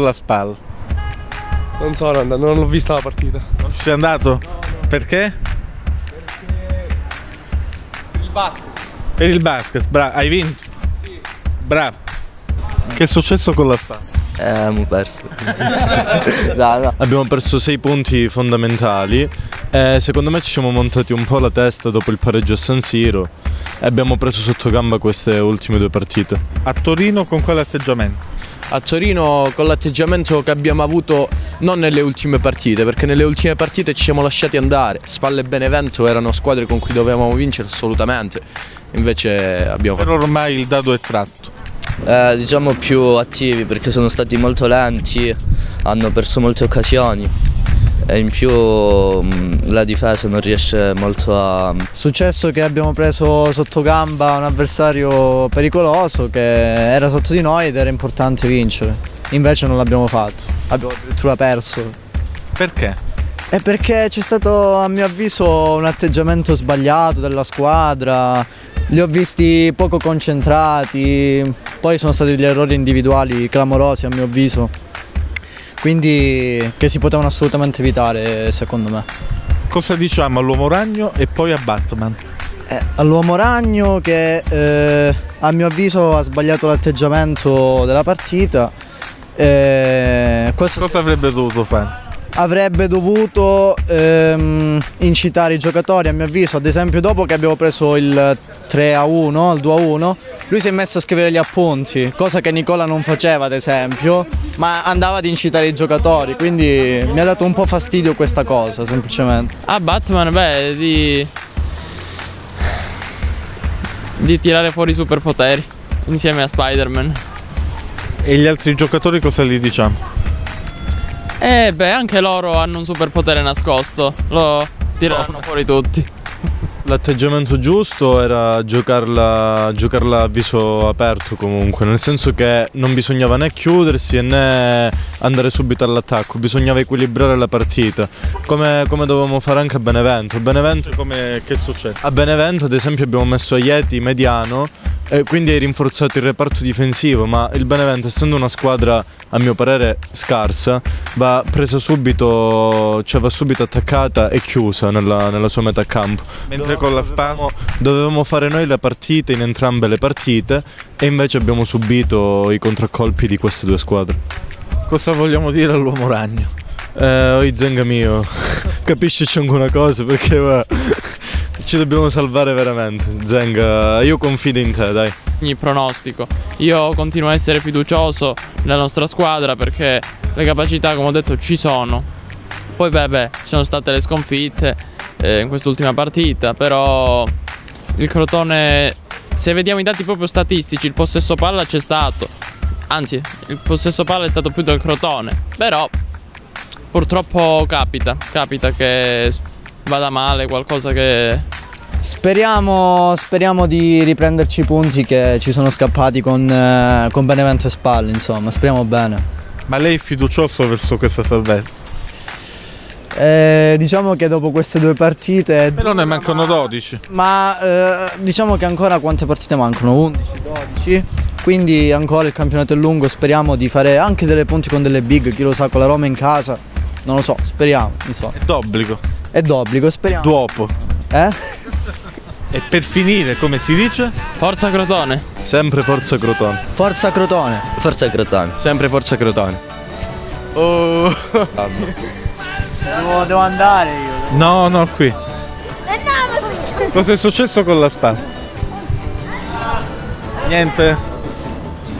La spalla. Non sono andato, non l'ho vista la partita. Non ci sei andato? Perché? Il basket. Per il basket, bravo. Hai vinto? Sì. Bravo. Che è successo con la spalla? Abbiamo perso. No. Abbiamo perso 6 punti fondamentali. Secondo me ci siamo montati un po' la testa dopo il pareggio a San Siro e abbiamo preso sotto gamba queste ultime 2 partite. A Torino con quale atteggiamento? A Torino con l'atteggiamento che abbiamo avuto non nelle ultime partite, perché nelle ultime partite ci siamo lasciati andare. Spal e Benevento erano squadre con cui dovevamo vincere assolutamente, invece abbiamo Per ormai il dado è tratto. Diciamo più attivi perché sono stati molto lenti, hanno perso molte occasioni e in più la difesa non riesce molto a... Successo che abbiamo preso sotto gamba un avversario pericoloso che era sotto di noi ed era importante vincere, invece non l'abbiamo fatto, abbiamo addirittura perso. Perché? È perché c'è stato a mio avviso un atteggiamento sbagliato della squadra, li ho visti poco concentrati, poi sono stati degli errori individuali clamorosi a mio avviso, quindi che si potevano assolutamente evitare secondo me. Cosa diciamo all'uomo ragno e poi a Batman? All'uomo ragno che a mio avviso ha sbagliato l'atteggiamento della partita. Cosa avrebbe dovuto fare? Avrebbe dovuto incitare i giocatori, a mio avviso, ad esempio dopo che abbiamo preso il 3-1, il 2-1, lui si è messo a scrivere gli appunti, cosa che Nicola non faceva ad esempio, ma andava ad incitare i giocatori, quindi mi ha dato un po' fastidio questa cosa semplicemente. A Batman, beh, di tirare fuori i superpoteri insieme a Spider-Man. E gli altri giocatori cosa gli diciamo? Beh, anche loro hanno un superpotere nascosto, lo tireranno fuori tutti. L'atteggiamento giusto era giocarla a viso aperto comunque, nel senso che non bisognava né chiudersi né andare subito all'attacco, bisognava equilibrare la partita, come dovevamo fare anche a Benevento. Che è successo? A Benevento ad esempio abbiamo messo Aieti mediano e quindi hai rinforzato il reparto difensivo, ma il Benevento, essendo una squadra a mio parere scarsa, va presa subito, cioè va subito attaccata e chiusa nella sua metà campo. Mentre con la spalla dovevamo fare noi le partite in entrambe le partite e invece abbiamo subito i contraccolpi di queste 2 squadre. Cosa vogliamo dire all'uomo ragno? Oi Zenga mio, capisci una cosa perché ci dobbiamo salvare veramente. Zenga, io confido in te, dai. Ogni pronostico, io continuo a essere fiducioso nella nostra squadra perché le capacità, come ho detto, ci sono. Poi ci sono state le sconfitte in quest'ultima partita, però il Crotone, se vediamo i dati proprio statistici, il possesso palla c'è stato, anzi il possesso palla è stato più del Crotone, però purtroppo capita che vada male, qualcosa che... Speriamo di riprenderci i punti che ci sono scappati con Benevento e Spal, insomma, speriamo bene. Ma lei è fiducioso verso questa salvezza? Diciamo che dopo queste 2 partite... Però ne mancano 12. Ma diciamo che ancora quante partite mancano? 11, 12. Quindi ancora il campionato è lungo, speriamo di fare anche delle punti con delle big, chi lo sa, con la Roma in casa. Non lo so, speriamo, insomma. È d'obbligo. È d'obbligo, speriamo. Dopo. E per finire, come si dice? Forza Crotone. Sempre forza Crotone. Forza Crotone. Forza Crotone. sempre Forza Crotone. Oh. Devo andare io. No, qui. Cosa è successo con la spalla? Niente?